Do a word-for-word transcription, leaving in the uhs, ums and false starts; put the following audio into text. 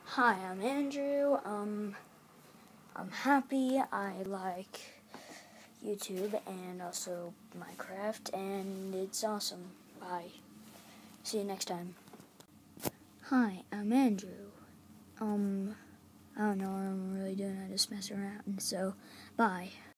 Hi, I'm Andrew. Um, I'm happy. I like YouTube and also Minecraft, and it's awesome. Bye. See you next time. Hi, I'm Andrew. Um, I don't know what I'm really doing. I just mess around. So, bye.